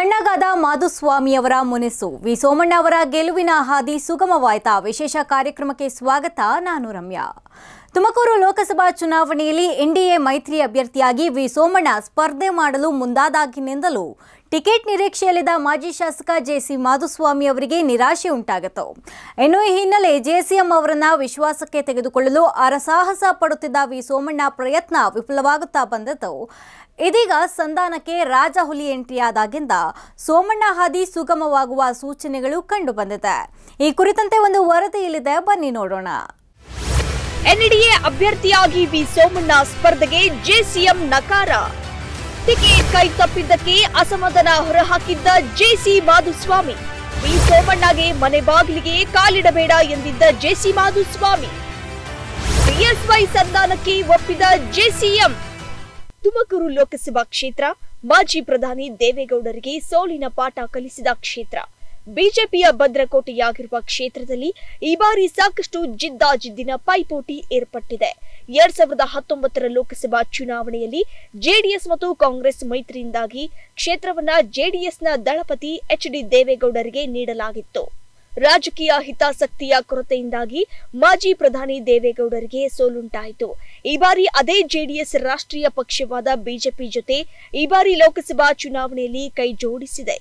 ತಣ್ಣಗಾದ ಮಾಧುಸ್ವಾಮಿಯವರ ಮುನಿಸು V Somanna ಅವರ ಗೆಲುವಿನ ಹಾದಿ ಸುಗಮವಾಯಿತಾ? ವಿಶೇಷ ಕಾರ್ಯಕ್ರಮಕ್ಕೆ ಸ್ವಾಗತ. ನಾನು ರಮ್ಯಾ. ತುಮಕೂರು ಲೋಕಸಭಾ ಚುನಾವಣೆಯಲ್ಲಿ ಎನ್ಡಿಎ ಮೈತ್ರಿ ಅಭ್ಯರ್ಥಿಯಾಗಿ ವಿ ಸೋಮಣ್ಣ ಸ್ಪರ್ಧೆ ಮಾಡಲು ಮುಂದಾದಾಗಿನಿಂದಲೂ ಟಿಕೆಟ್ ನಿರೀಕ್ಷೆಯಲ್ಲಿದ್ದ ಮಾಜಿ ಶಾಸಕ ಜೆಸಿ ಮಾಧುಸ್ವಾಮಿ ಅವರಿಗೆ ನಿರಾಶೆ ಉಂಟಾಗಿತ್ತು. ಇನ್ನು ಈ ಹಿನ್ನೆಲೆ ಜೆಸಿಎಂ ಅವರನ್ನ ವಿಶ್ವಾಸಕ್ಕೆ ತೆಗೆದುಕೊಳ್ಳಲು ಅರಸಾಹಸ ಪಡುತ್ತಿದ್ದ ವಿ ಸೋಮಣ್ಣ ಪ್ರಯತ್ನ ವಿಫಲವಾಗುತ್ತಾ ಬಂದಿತ್ತು. ಇದೀಗ ಸಂಧಾನಕ್ಕೆ ರಾಜಹುಲಿ ಎಂಟ್ರಿಯಾದಾಗಿಂದ ಸೋಮಣ್ಣ ಹಾದಿ ಸುಗಮವಾಗುವ ಸೂಚನೆಗಳು ಕಂಡುಬಂದಿದೆ. ಈ ಕುರಿತಂತೆ ಒಂದು ವರದಿ ಇಲ್ಲಿದೆ, ಬನ್ನಿ ನೋಡೋಣ. ಎನ್ಡಿಎ ಅಭ್ಯರ್ಥಿಯಾಗಿ ವಿ ಸೋಮಣ್ಣ ಸ್ಪರ್ಧೆಗೆ ಜೆಸಿಎಂ ನಕಾರ. ಟಿಕೆಟ್ ಕೈ ತಪ್ಪಿದ್ದಕ್ಕೆ ಅಸಮಾಧಾನ ಹೊರಹಾಕಿದ್ದ ಜೆಸಿ ಮಾಧುಸ್ವಾಮಿ. ವಿ ಸೋಮಣ್ಣಗೆ ಮನೆ ಬಾಗಿಲಿಗೆ ಕಾಲಿಡಬೇಡ ಎಂದಿದ್ದ ಜೆಸಿ ಮಾಧುಸ್ವಾಮಿ. ಬಿಎಸ್ವೈ ಸಂಧಾನಕ್ಕೆ ಒಪ್ಪಿದ ಜೆಸಿಎಂ. ತುಮಕೂರು ಲೋಕಸಭಾ ಕ್ಷೇತ್ರ ಮಾಜಿ ಪ್ರಧಾನಿ ದೇವೇಗೌಡರಿಗೆ ಸೋಲಿನ ಪಾಠ ಕಲಿಸಿದ ಕ್ಷೇತ್ರ. ಬಿಜೆಪಿಯ ಭದ್ರಕೋಟೆಯಾಗಿರುವ ಕ್ಷೇತ್ರದಲ್ಲಿ ಈ ಬಾರಿ ಸಾಕಷ್ಟು ಜಿದ್ದಾಜಿದ್ದಿನ ಪೈಪೋಟಿ ಏರ್ಪಟ್ಟಿದೆ. 2019ರ ಲೋಕಸಭಾ ಚುನಾವಣೆಯಲ್ಲಿ ಜೆಡಿಎಸ್ ಮತ್ತು ಕಾಂಗ್ರೆಸ್ ಮೈತ್ರಿಯಿಂದಾಗಿ ಕ್ಷೇತ್ರವನ್ನ ಜೆಡಿಎಸ್ನ ದಳಪತಿ ಎಚ್.ಡಿ. ದೇವೇಗೌಡರಿಗೆ ನೀಡಲಾಗಿತ್ತು. ರಾಜಕೀಯ ಹಿತಾಸಕ್ತಿಯ ಕೊರತೆಯಿಂದಾಗಿ ಮಾಜಿ ಪ್ರಧಾನಿ ದೇವೇಗೌಡರಿಗೆ ಸೋಲುಂಟಾಯಿತು. ಈ ಬಾರಿ ಅದೇ ಜೆಡಿಎಸ್ ರಾಷ್ಟ್ರೀಯ ಪಕ್ಷವಾದ ಬಿಜೆಪಿ ಜೊತೆ ಈ ಬಾರಿ ಲೋಕಸಭಾ ಚುನಾವಣೆಯಲ್ಲಿ ಕೈ ಜೋಡಿಸಿದೆ.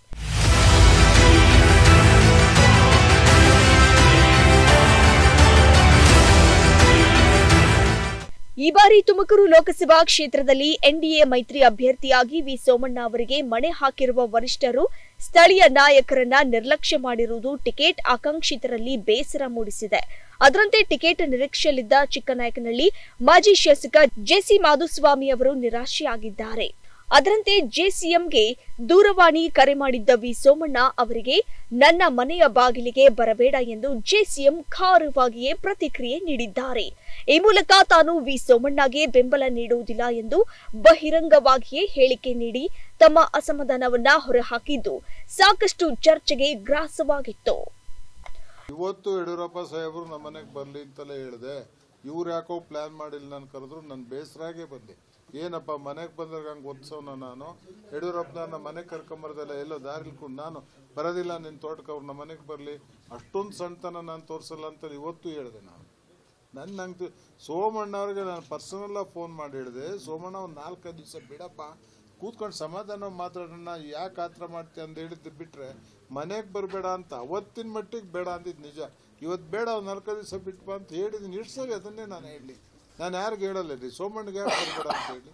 ಈ ಬಾರಿ ತುಮಕೂರು ಲೋಕಸಭಾ ಕ್ಷೇತ್ರದಲ್ಲಿ ಎನ್ಡಿಎ ಮೈತ್ರಿ ಅಭ್ಯರ್ಥಿಯಾಗಿ ವಿ ಸೋಮಣ್ಣ ಅವರಿಗೆ ಮಣೆ ಹಾಕಿರುವ ವರಿಷ್ಠರು ಸ್ಥಳೀಯ ನಾಯಕರನ್ನ ನಿರ್ಲಕ್ಷ್ಯ ಮಾಡಿರುವುದು ಟಿಕೆಟ್ ಆಕಾಂಕ್ಷಿತರಲ್ಲಿ ಬೇಸರ ಮೂಡಿಸಿದೆ. ಅದರಂತೆ ಟಿಕೆಟ್ ನಿರೀಕ್ಷೆಯಲ್ಲಿದ್ದ ಚಿಕ್ಕನಾಯಕನಹಳ್ಳಿ ಮಾಜಿ ಶಾಸಕ ಜೆಸಿ ಮಾಧುಸ್ವಾಮಿ ಅವರು ನಿರಾಶೆಯಾಗಿದ್ದಾರೆ. ಅದರಂತೆ ಜೆಸಿಎಂಗೆ ದೂರವಾಣಿ ಕರೆ ಮಾಡಿದ್ದ ವಿ ಸೋಮಣ್ಣ ಅವರಿಗೆ ನನ್ನ ಮನೆಯ ಬಾಗಿಲಿಗೆ ಬರಬೇಡ ಎಂದು ಜೆಸಿಎಂ ಖಾರವಾಗಿಯೇ ಪ್ರತಿಕ್ರಿಯೆ ನೀಡಿದ್ದಾರೆ. ಈ ಮೂಲಕ ತಾನು ವಿ ಸೋಮಣ್ಣಗೆ ಬೆಂಬಲ ನೀಡುವುದಿಲ್ಲ ಎಂದು ಬಹಿರಂಗವಾಗಿಯೇ ಹೇಳಿಕೆ ನೀಡಿ ತಮ್ಮ ಅಸಮಾಧಾನವನ್ನ ಹೊರಹಾಕಿದ್ದು ಸಾಕಷ್ಟು ಚರ್ಚೆಗೆ ಗ್ರಾಸವಾಗಿತ್ತು. ಇವತ್ತು ಯಡಿಯೂರಪ್ಪ ಸಾಹೇಬರು ನಮ್ಮ ಮನೆಗೆ ಬರ್ಲಿ ಅಂತಲೇ ಹೇಳಿದೆ. ಇವ್ರು ಯಾಕೋ ಪ್ಲಾನ್ ಮಾಡಿಲ್ಲ, ನಾನು ಕರೆದ್ರು ನನ್ನ ಬೇಸರಾಗೆ ಬಂದೆ. ಏನಪ್ಪ ಮನೆಗೆ ಬಂದಾಗ ಹಂಗೆ ಒತ್ಸವನ ನಾನು ಯಡಿಯೂರಪ್ಪನ ಮನೆಗೆ ಕರ್ಕೊಂಬರ್ದಲ್ಲ, ಎಲ್ಲೋ ದಾರಿಲ್ಕೊಂಡು ನಾನು ಬರೋದಿಲ್ಲ, ನಿನ್ನ ತೋಟಕ್ಕೆ ಅವ್ರು ನಮ್ಮ ಮನೆಗೆ ಬರಲಿ, ಅಷ್ಟೊಂದು ಸಣ್ಣತನ ನಾನು ತೋರಿಸಲ್ಲ ಅಂತ ಇವತ್ತು ಹೇಳಿದೆ. ನಾನು ನಂಗೆ ಸೋಮಣ್ಣ ಅವ್ರಿಗೆ ನಾನು ಪರ್ಸನಲ್ಲಾಗಿ ಫೋನ್ ಮಾಡಿ ಹೇಳಿದೆ, ಸೋಮಣ್ಣ ಒಂದು 4-5 ದಿವಸ ಬಿಡಪ್ಪ, ಕೂತ್ಕೊಂಡು ಸಮಾಧಾನ ಮಾತಾಡೋಣ, ಯಾಕೆ ಆತರ ಮಾಡ್ತೀಯ ಅಂತ ಹೇಳಿದ್ದು ಬಿಟ್ಟರೆ ಮನೆಗೆ ಬರಬೇಡ ಅಂತ ಅವತ್ತಿನ ಮಟ್ಟಿಗೆ ಬೇಡ ಅಂದಿದ್ದು ನಿಜ. ಇವತ್ತು ಬೇಡ ಒಂದು 4 ದಿವಸ ಬಿಟ್ಟು ಅಂತ ಹೇಳಿದ್ದೀನಿ. ಇಷ್ಟು ಸರಿ ಅದನ್ನೇ ನಾನು ಹೇಳಿ, ನಾನು ಯಾರಿಗೆ ಹೇಳಲ್ಲ ರೀ, ಸೋಮಣ್ಣಗೆ ಯಾಕೆ ಬರಬೇಡ ಅಂತ ಹೇಳಿ.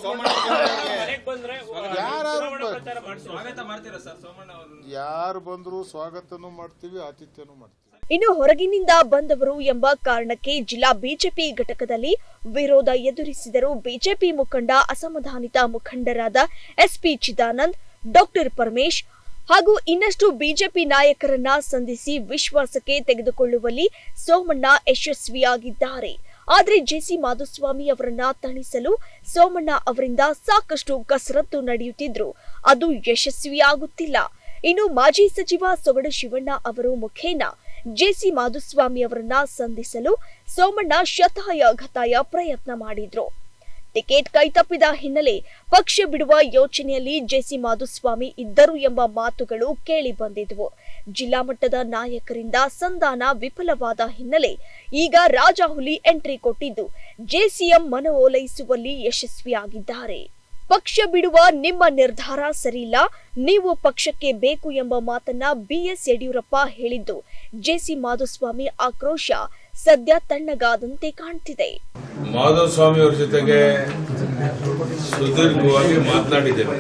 ಯಾರು ಬಂದ್ರು ಸ್ವಾಗತನೂ ಮಾಡ್ತೀವಿ, ಆತಿಥ್ಯನೂ ಮಾಡ್ತೀವಿ. ಇನ್ನು ಹೊರಗಿನಿಂದ ಬಂದವರು ಎಂಬ ಕಾರಣಕ್ಕೆ ಜಿಲ್ಲಾ ಬಿಜೆಪಿ ಘಟಕದಲ್ಲಿ ವಿರೋಧ ಎದುರಿಸಿದರು. ಬಿಜೆಪಿ ಮುಖಂಡ ಅಸಮಾಧಾನಿತ ಮುಖಂಡರಾದ ಎಸ್ಪಿ ಚಿದಾನಂದ್, ಡಾಕ್ಟರ್ ಪರಮೇಶ್ ಹಾಗೂ ಇನ್ನಷ್ಟು ಬಿಜೆಪಿ ನಾಯಕರನ್ನ ಸಂಧಿಸಿ ವಿಶ್ವಾಸಕ್ಕೆ ತೆಗೆದುಕೊಳ್ಳುವಲ್ಲಿ ಸೋಮಣ್ಣ ಯಶಸ್ವಿಯಾಗಿದ್ದಾರೆ. ಆದರೆ ಜೆಸಿ ಮಾಧುಸ್ವಾಮಿ ಅವರನ್ನ ತಣಿಸಲು ಸೋಮಣ್ಣ ಅವರಿಂದ ಸಾಕಷ್ಟು ಕಸರತ್ತು ನಡೆಯುತ್ತಿದ್ರು, ಅದು ಯಶಸ್ವಿಯಾಗುತ್ತಿಲ್ಲ. ಇನ್ನು ಮಾಜಿ ಸಚಿವ ಸೊಗಡು ಶಿವಣ್ಣ ಅವರು ಮುಖೇನ ಜೆಸಿ ಮಾಧುಸ್ವಾಮಿ ಅವರನ್ನ ಸಂಧಿಸಲು ಸೋಮಣ್ಣ ಶತಾಯ ಗತಾಯ ಪ್ರಯತ್ನ ಮಾಡಿದ್ರು. ಟಿಕೆಟ್ ಕೈತಪ್ಪಿದ ಹಿನ್ನೆಲೆ ಪಕ್ಷ ಬಿಡುವ ಯೋಚನೆಯಲ್ಲಿ ಜೆಸಿ ಮಾಧುಸ್ವಾಮಿ ಇದ್ದರು ಎಂಬ ಮಾತುಗಳು ಕೇಳಿ ಬಂದಿದ್ವು. ಜಿಲ್ಲಾ ಮಟ್ಟದ ನಾಯಕರಿಂದ ಸಂಧಾನ ವಿಫಲವಾದ ಹಿನ್ನೆಲೆ ಈಗ ರಾಜಹುಲಿ ಎಂಟ್ರಿ ಕೊಟ್ಟಿದ್ದು ಜೆಸಿಎಂ ಮನವೊಲೈಸುವಲ್ಲಿ ಯಶಸ್ವಿಯಾಗಿದ್ದಾರೆ. ಪಕ್ಷ ಬಿಡುವ ನಿಮ್ಮ ನಿರ್ಧಾರ ಸರಿಯಿಲ್ಲ, ನೀವು ಪಕ್ಷಕ್ಕೆ ಬೇಕು ಎಂಬ ಮಾತನ್ನ ಬಿಎಸ್ ಯಡಿಯೂರಪ್ಪ ಹೇಳಿದ್ದು ಜೆಸಿ ಮಾಧುಸ್ವಾಮಿ ಆಕ್ರೋಶ ಸದ್ಯ ತಣ್ಣಗಾದಂತೆ ಕಾಣ್ತಿದೆ. ಮಾಧುಸ್ವಾಮಿ ಅವರ ಜೊತೆಗೆ ಸುದೀರ್ಘವಾಗಿ ಮಾತನಾಡಿದ್ದೇವೆ.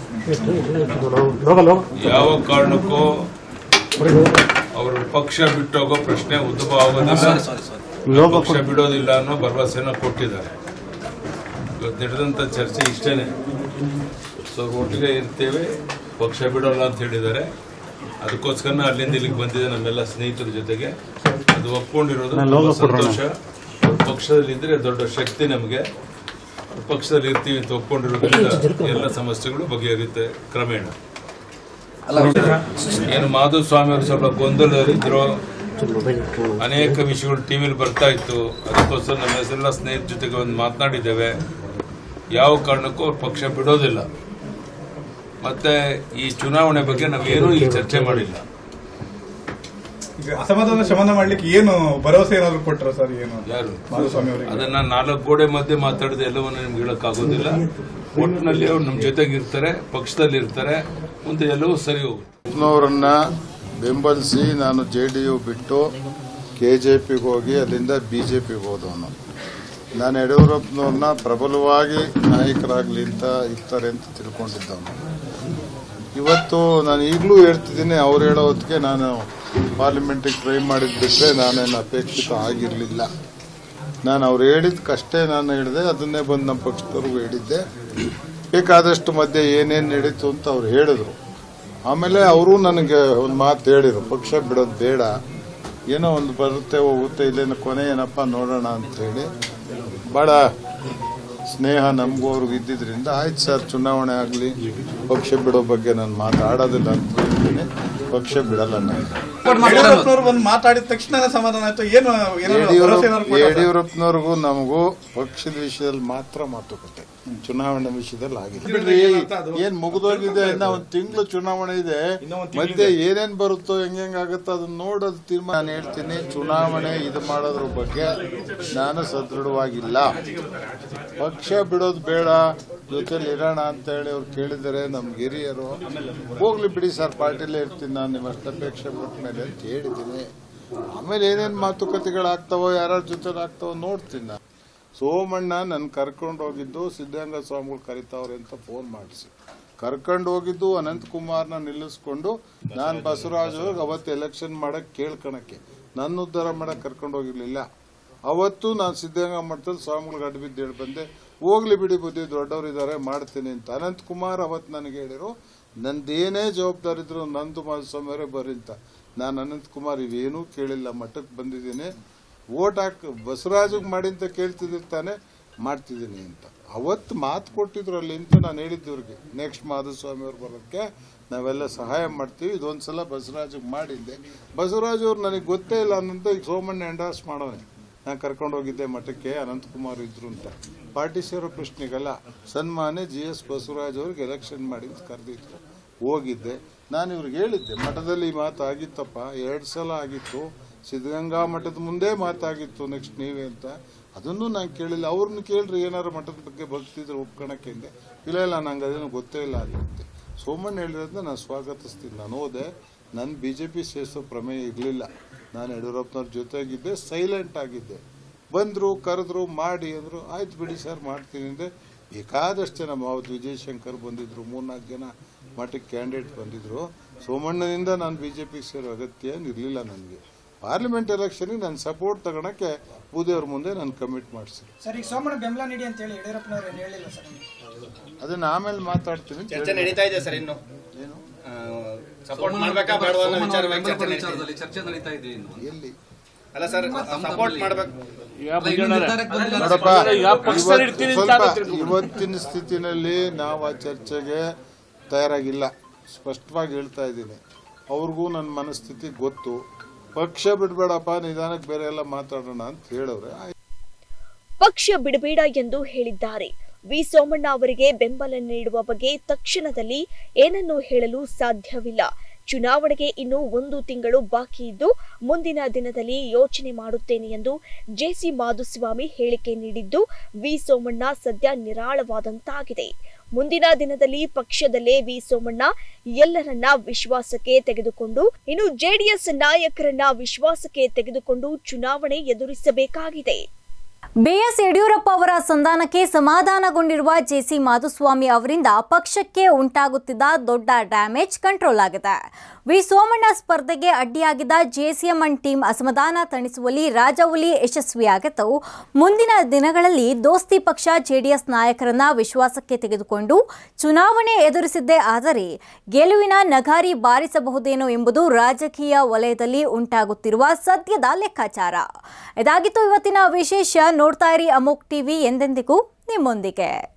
ಯಾವ ಕಾರಣಕ್ಕೂ ಅವರು ಪಕ್ಷ ಬಿಟ್ಟೋಗೋ ಪ್ರಶ್ನೆ ಉದ್ಭವ ಆಗೋದಿಲ್ಲ, ಪಕ್ಷ ಬಿಡೋದಿಲ್ಲ ಅನ್ನೋ ಭರವಸೆನ ಕೊಟ್ಟಿದ್ದಾರೆ. ಇವತ್ತು ನಡೆದಂತ ಚರ್ಚೆ ಇಷ್ಟೇನೆ. ಸೊ ಒಟ್ಟಿಗೆ ಇರ್ತೇವೆ, ಪಕ್ಷ ಬಿಡೋಲ್ಲ ಅಂತ ಹೇಳಿದ್ದಾರೆ. ಅದಕ್ಕೋಸ್ಕರ ಅಲ್ಲಿಂದ ಇಲ್ಲಿಗೆ ಬಂದಿದೆ ನಮ್ಮೆಲ್ಲ ಸ್ನೇಹಿತರ ಜೊತೆಗೆ. ಅದು ಒಪ್ಕೊಂಡಿರೋದು ಸಂತೋಷ. ಪಕ್ಷದಲ್ಲಿ ಇದ್ರೆ ದೊಡ್ಡ ಶಕ್ತಿ ನಮಗೆ. ಪಕ್ಷದಲ್ಲಿ ಇರ್ತೀವಿ ಅಂತ ಒಪ್ಕೊಂಡಿರೋದ್ರಿಂದ ಎಲ್ಲ ಸಮಸ್ಯೆಗಳು ಬಗೆಹರಿಯುತ್ತೆ ಕ್ರಮೇಣ. ಏನು ಮಾಧುಸ್ವಾಮಿ ಅವರು ಸ್ವಲ್ಪ ಗೊಂದಲದಲ್ಲಿದ್ರು, ಅನೇಕ ವಿಷಯಗಳು ಟಿವಿಲಿ ಬರ್ತಾ ಇತ್ತು. ಅದಕ್ಕೋಸ್ಕರ ನಮ್ಮ ಹೆಸರೆಲ್ಲ ಸ್ನೇಹಿತರ ಜೊತೆಗೆ ಒಂದು ಮಾತನಾಡಿದ್ದೇವೆ. ಯಾವ ಕಾರಣಕ್ಕೂ ಅವ್ರು ಪಕ್ಷ ಬಿಡೋದಿಲ್ಲ. ಮತ್ತೆ ಈ ಚುನಾವಣೆ ಬಗ್ಗೆ ನಾವೇನು ಈ ಚರ್ಚೆ ಮಾಡಿಲ್ಲ. ಅಸಮಾಧಾನ ಶಮನ ಮಾಡ್ಲಿಕ್ಕೆ ಏನು ಭರವಸೆ ಏನಾದ್ರು ಕೊಟ್ಟರು ಸರ್? ಏನು ಯಾರು ಮಾಧುಸ್ವಾಮಿ ಅವರಿಗೆ? ಅದನ್ನ 4 ಗೋಡೆ ಮಧ್ಯೆ ಮಾತಾಡಿದ ಎಲ್ಲವನ್ನ ನಿಮ್ಗೆ ಹೇಳಕ್ಕಾಗೋದಿಲ್ಲ. ಒಟ್ಟಿನಲ್ಲಿ ಅವ್ರು ನಮ್ಮ ಜೊತೆಗಿರ್ತಾರೆ, ಪಕ್ಷದಲ್ಲಿ ಇರ್ತಾರೆ, ಮುಂದೆ ಎಲ್ಲವೂ ಸರಿ ಹೋಗುತ್ತೆ. ಅವರನ್ನ ಬೆಂಬಲಿಸಿ ನಾನು JDU ಬಿಟ್ಟು KJPಗೆ ಹೋಗಿ ಅಲ್ಲಿಂದ BJPಗೆ ಹೋದವನು. ನಾನು ಯಡಿಯೂರಪ್ಪನವ್ರನ್ನ ಪ್ರಬಲವಾಗಿ ನಾಯಕರಾಗಲಿ ಅಂತ ಇರ್ತಾರೆ ಅಂತ ತಿಳ್ಕೊಂಡಿದ್ದವನು. ಇವತ್ತು ನಾನು ಈಗಲೂ ಹೇಳ್ತಿದ್ದೀನಿ, ಅವ್ರು ಹೇಳೋ ಹೊತ್ತಿಗೆ ನಾನು ಪಾರ್ಲಿಮೆಂಟಿಗೆ ಟ್ರೈ ಮಾಡಿದ್ ಬಿಟ್ಟರೆ ನಾನೇನು ಅಪೇಕ್ಷಿತ ಆಗಿರಲಿಲ್ಲ. ನಾನು ಅವ್ರು ಹೇಳಿದ್ದಕ್ಕಷ್ಟೇ ನಾನು ಹೇಳಿದೆ, ಅದನ್ನೇ ಬಂದು ನಮ್ಮ ಪಕ್ಷದವ್ರಿಗೂ ಹೇಳಿದ್ದೆ. ಬೇಕಾದಷ್ಟು ಮಧ್ಯೆ ಏನೇನು ನಡೀತು ಅಂತ ಅವ್ರು ಹೇಳಿದ್ರು. ಆಮೇಲೆ ಅವರು ನನಗೆ ಒಂದು ಮಾತು ಹೇಳಿದರು, ಪಕ್ಷ ಬಿಡೋದು ಬೇಡ, ಏನೋ ಒಂದು ಬರುತ್ತೆ ಹೋಗುತ್ತೆ, ಇಲ್ಲೇನು ಕೊನೆ ಏನಪ್ಪ ನೋಡೋಣ ಅಂಥೇಳಿ. ಭಾಳ ಸ್ನೇಹ ನಮಗೂ ಅವ್ರಿಗೆ ಇದ್ದಿದ್ದರಿಂದ ಆಯ್ತು ಸರ್ ಚುನಾವಣೆ ಆಗಲಿ, ಪಕ್ಷ ಬಿಡೋ ಬಗ್ಗೆ ನಾನು ಮಾತಾಡೋದಿಲ್ಲ ಅಂತ ಹೇಳ್ತೀನಿ. ಪಕ್ಷ ಬಿಡಲ್ಲ ನಾನು. ಮಾತಾಡಿದ ತಕ್ಷಣ ಸಮಾಧಾನ ಆಯ್ತು? ಏನು ಯಡಿಯೂರಪ್ಪನವ್ರಿಗೂ ನಮಗೂ ಪಕ್ಷದ ವಿಷಯದಲ್ಲಿ ಮಾತ್ರ ಮಾತುಕತೆ, ಚುನಾವಣೆ ವಿಷಯದಲ್ಲಿ ಆಗಿದೆ. ಬಿಡ್ರಿ, ಏನ್ ಮುಗಿದೋಗಿದೆ, ಇನ್ನ ಒಂದು ತಿಂಗಳು ಚುನಾವಣೆ ಇದೆ, ಮತ್ತೆ ಏನೇನ್ ಬರುತ್ತೋ ಹೆಂಗಾಗುತ್ತೋ ಅದನ್ನ ನೋಡೋದು ತೀರ್ಮಾನ. ನಾನು ಹೇಳ್ತೀನಿ, ಚುನಾವಣೆ ಇದು ಮಾಡೋದ್ರ ಬಗ್ಗೆ ನಾನು ಸದೃಢವಾಗಿಲ್ಲ. ಪಕ್ಷ ಬಿಡೋದು ಬೇಡ, ಜೊತೆಲಿ ಇರೋಣ ಅಂತ ಹೇಳಿ ಅವ್ರು ಕೇಳಿದರೆ ನಮ್ಗೆ ಹಿರಿಯರು, ಹೋಗ್ಲಿ ಬಿಡಿ ಸರ್ ಪಾರ್ಟಿಲೇ ಇರ್ತೀನಿ ನಾನು, ನಿಮ್ಮ ಅಷ್ಟಪೇಕ್ಷೆ ಬಿಟ್ಟ ಮೇಲೆ ಅಂತ ಹೇಳಿದ್ದೀನಿ. ಆಮೇಲೆ ಏನೇನು ಮಾತುಕತೆಗಳಾಗ್ತಾವೋ, ಯಾರ್ಯಾರ ಜೊತೆ ಆಗ್ತಾವೋ ನೋಡ್ತೀನಿ ನಾನು. ಸೋಮಣ್ಣ ನನ್ನ ಕರ್ಕೊಂಡು ಹೋಗಿದ್ದು ಸಿದ್ಧಗಂಗಾ ಸ್ವಾಮಿಗಳು ಕರಿತಾವ್ರೆ ಅಂತ ಫೋನ್ ಮಾಡಿಸಿ ಕರ್ಕೊಂಡು ಹೋಗಿದ್ದು. ಅನಂತಕುಮಾರ್ನ ನಿಲ್ಲಿಸ್ಕೊಂಡು ನಾನು ಬಸವರಾಜ್ ಅವ್ರಿಗೆ ಅವತ್ತು ಎಲೆಕ್ಷನ್ ಮಾಡಕ್ಕೆ ಕೇಳ್ಕೊಳಕ್ಕೆ, ನನ್ನ ಉದ್ಧಾರ ಮಾಡಕ್ಕೆ ಕರ್ಕೊಂಡು ಹೋಗಿರ್ಲಿಲ್ಲ. ಅವತ್ತು ನಾನು ಸಿದ್ಧಗಂಗಾ ಮಠದಲ್ಲಿ ಸ್ವಾಮಿಗಳಿಗೆ ಅಡ್ಬಿದ್ದು ಹೇಳಿ ಬಂದೆ, ಹೋಗ್ಲಿ ಬಿಡಿ ಬುದ್ಧಿ ದೊಡ್ಡವರಿದ್ದಾರೆ ಮಾಡ್ತೀನಿ ಅಂತ. ಅನಂತಕುಮಾರ್ ಅವತ್ತು ನನಗೆ ಹೇಳಿರು, ನಂದೇನೇ ಜವಾಬ್ದಾರಿ ಇದ್ರು ನಂದು ಮಾಧುಸ್ವಾಮಿ ಅವರೇ ಬರ್ರಿ ಅಂತ. ನಾನು ಅನಂತಕುಮಾರ್ ಇವೇನೂ ಕೇಳಿಲ್ಲ, ಮಠಕ್ಕೆ ಬಂದಿದ್ದೀನಿ, ಓಟ್ ಹಾಕಿ ಬಸವರಾಜಿಗೆ ಮಾಡಿ ಅಂತ ಕೇಳ್ತಿದ್ದಿರ್ತಾನೆ, ಮಾಡ್ತಿದ್ದೀನಿ ಅಂತ. ಅವತ್ತು ಮಾತು ಕೊಟ್ಟಿದ್ರು ಅಲ್ಲಿ ಅಂತ ನಾನು ಹೇಳಿದ್ದವ್ರಿಗೆ, ನೆಕ್ಸ್ಟ್ ಮಾಧುಸ್ವಾಮಿ ಅವ್ರು ಬರೋಕ್ಕೆ ನಾವೆಲ್ಲ ಸಹಾಯ ಮಾಡ್ತೀವಿ, ಇದೊಂದ್ಸಲ ಬಸವರಾಜಿಗೆ ಮಾಡಿದ್ದೆ. ಬಸವರಾಜ್ ಅವ್ರು ನನಗೆ ಗೊತ್ತೇ ಇಲ್ಲ ಅನ್ನಂತ ಈಗ ಸೋಮಣ್ಣ ಎಂಡಾರ್ಸ್ ಮಾಡೋನೆ. ನಾನು ಕರ್ಕೊಂಡು ಹೋಗಿದ್ದೆ ಮಠಕ್ಕೆ, ಅನಂತಕುಮಾರ್ ಇದ್ರು ಅಂತ. ಪಾರ್ಟಿ ಸೇರೋ ಪ್ರಶ್ನೆಗಲ್ಲ, ಸನ್ಮಾನ್ಯ GS ಬಸವರಾಜ್ ಅವ್ರಿಗೆ ಎಲೆಕ್ಷನ್ ಮಾಡಿ ಅಂತ ಕರೆದಿದ್ರು, ಹೋಗಿದ್ದೆ. ನಾನು ಇವ್ರಿಗೆ ಹೇಳಿದ್ದೆ, ಮಠದಲ್ಲಿ ಈ ಮಾತು ಆಗಿತ್ತಪ್ಪ, 2 ಸಲ ಆಗಿತ್ತು, ಸಿದ್ಧಗಂಗಾ ಮಠದ ಮುಂದೆ ಮಾತಾಗಿತ್ತು, ನೆಕ್ಸ್ಟ್ ನೀವೇ ಅಂತ. ಅದನ್ನು ನಾನು ಕೇಳಿಲ್ಲ. ಅವ್ರನ್ನ ಕೇಳ್ರಿ, ಏನಾರು ಮಠದ ಬಗ್ಗೆ ಭಕ್ತಿದ್ರೆ ಒಪ್ಕೊಳಕ್ಕೆ ಹಿಂದೆ. ಇಲ್ಲ ನಂಗೆ ಅದೇನು ಗೊತ್ತೇ ಇಲ್ಲ ಆಗಿರುತ್ತೆ. ಸೋಮಣ್ಣ ಹೇಳಿರೋದನ್ನ ನಾನು ಸ್ವಾಗತಿಸ್ತೀನಿ. ನಾನು ಹೋದೆ, ನನ್ನ BJP ಸೇರಿಸೋ ಪ್ರಮೇಯ ಇರಲಿಲ್ಲ. ನಾನು ಯಡಿಯೂರಪ್ಪನವ್ರ ಜೊತೆಗಿದ್ದೆ, ಸೈಲೆಂಟ್ ಆಗಿದ್ದೆ. ಬಂದರು, ಕರೆದ್ರು, ಮಾಡಿ ಅಂದರು, ಆಯ್ತು ಬಿಡಿ ಸರ್ ಮಾಡ್ತೀನಿ ಅಂದರೆ ಬೇಕಾದಷ್ಟು ಜನ, ಮಾವತ್ ವಿಜಯಶಂಕರ್ ಬಂದಿದ್ರು, 3-4 ಜನ ಮಠಕ್ಕೆ ಕ್ಯಾಂಡಿಡೇಟ್ ಬಂದಿದ್ರು. ಸೋಮಣ್ಣನಿಂದ ನಾನು BJPಗೆ ಸೇರೋ ಅಗತ್ಯ ಇರಲಿಲ್ಲ ನನಗೆ. ಪಾರ್ಲಿಮೆಂಟ್ ಎಲೆಕ್ಷನ್ಗೆ ನಾನು ಸಪೋರ್ಟ್ ತಗೊಳಕ್ಕೆ ಬೂದಿಯವ್ರ ಮುಂದೆ ನಾನು ಕಮಿಟ್ ಮಾಡಿಸಿ. ಸರ್, ಈಗ ಸೋಮಣ್ಣ ಬೆಂಬಲ ನೀಡಿ ಅಂತ ಹೇಳಿ ಯಡಿಯೂರಪ್ಪನವರು ಹೇಳಿಲ್ಲ ಸರ್? ಅದನ್ನ ಆಮೇಲೆ ಮಾತಾಡ್ತೀನಿ. ಚರ್ಚೆ ನಡೀತಾ ಇದೆ ಸರ್, ಇನ್ನು ಏನು ಸಪೋರ್ಟ್ ಮಾಡಬೇಕಾ ಬೇಡವಾ ಅನ್ನೋ ವಿಚಾರದಲ್ಲಿ ಚರ್ಚೆ ನಡೀತಾ ಇದೆ. ಎಲ್ಲಿ ಅಲ್ಲ ಸರ್, ಸಪೋರ್ಟ್ ಮಾಡಬೇಕು. ನೋಡಪ್ಪ, ಸ್ವಲ್ಪ ಇವತ್ತಿನ ಸ್ಥಿತಿನಲ್ಲಿ ನಾವು ಆ ಚರ್ಚೆಗೆ ತಯಾರಾಗಿಲ್ಲ, ಸ್ಪಷ್ಟವಾಗಿ ಹೇಳ್ತಾ ಇದ್ದೀನಿ. ಅವ್ರಿಗೂ ನನ್ನ ಮನಸ್ಥಿತಿ ಗೊತ್ತು. ಪಕ್ಷ ಬಿಡಬೇಡಪ್ಪ, ನಿಧಾನಕ್ಕೆ ಬೇರೆ ಎಲ್ಲ ಮಾತಾಡೋಣ ಅಂತ ಹೇಳವ್ರೆ. ಪಕ್ಷ ಬಿಡಬೇಡ ಎಂದು ಹೇಳಿದ್ದಾರೆ. ವಿ ಸೋಮಣ್ಣ ಅವರಿಗೆ ಬೆಂಬಲ ನೀಡುವ ಬಗ್ಗೆ ತಕ್ಷಣದಲ್ಲಿ ಏನನ್ನೂ ಹೇಳಲು ಸಾಧ್ಯವಿಲ್ಲ. ಚುನಾವಣೆಗೆ ಇನ್ನು 1 ತಿಂಗಳು ಬಾಕಿ ಇದ್ದು ಮುಂದಿನ ದಿನದಲ್ಲಿ ಯೋಚನೆ ಮಾಡುತ್ತೇನೆ ಎಂದು JC ಮಾಧುಸ್ವಾಮಿ ಹೇಳಿಕೆ ನೀಡಿದ್ದು ವಿ ಸೋಮಣ್ಣ ಸದ್ಯ ನಿರಾಳವಾದಂತಾಗಿದೆ. ಮುಂದಿನ ದಿನದಲ್ಲಿ ಪಕ್ಷದಲ್ಲೇ ವಿ ಸೋಮಣ್ಣ ಎಲ್ಲರನ್ನ ವಿಶ್ವಾಸಕ್ಕೆ ತೆಗೆದುಕೊಂಡು ಇನ್ನು JDS ನಾಯಕರನ್ನ ವಿಶ್ವಾಸಕ್ಕೆ ತೆಗೆದುಕೊಂಡು ಚುನಾವಣೆ ಎದುರಿಸಬೇಕಾಗಿದೆ. BS ಯಡಿಯೂರಪ್ಪ ಅವರ ಸಂಧಾನಕ್ಕೆ ಸಮಾಧಾನಗೊಂಡಿರುವ JC ಮಾಧುಸ್ವಾಮಿ ಅವರಿಂದ ಪಕ್ಷಕ್ಕೆ ಉಂಟಾಗುತ್ತಿದ್ದ ದೊಡ್ಡ ಡ್ಯಾಮೇಜ್ ಕಂಟ್ರೋಲ್ ಆಗಿದೆ. ವಿ ಸೋಮಣ್ಣ ಸ್ಪರ್ಧೆಗೆ ಅಡ್ಡಿಯಾಗಿದ್ದ JCM ಅಂಡ್ ಟೀಮ್ ಅಸಮಾಧಾನ ತಣಿಸುವಲ್ಲಿ ರಾಜೌಲಿ ಯಶಸ್ವಿಯಾಗಿತ್ತು. ಮುಂದಿನ ದಿನಗಳಲ್ಲಿ ದೋಸ್ತಿ ಪಕ್ಷ JDS ನಾಯಕರನ್ನ ವಿಶ್ವಾಸಕ್ಕೆ ತೆಗೆದುಕೊಂಡು ಚುನಾವಣೆ ಎದುರಿಸಿದ್ದೇ ಆದರೆ ಗೆಲುವಿನ ನಗಾರಿ ಬಾರಿಸಬಹುದೇನೋ ಎಂಬುದು ರಾಜಕೀಯ ವಲಯದಲ್ಲಿ ಉಂಟಾಗುತ್ತಿರುವ ಸದ್ಯದ ಲೆಕ್ಕಾಚಾರ. ಇದಾಗಿತ್ತು ಇವತ್ತಿನ ವಿಶೇಷ. ನೋಡ್ತಾ ಇರಿ ಅಮೋಕ್ ಟಿವಿ, ಎಂದೆಂದಿಗೂ ನಿಮ್ಮೊಂದಿಗೆ.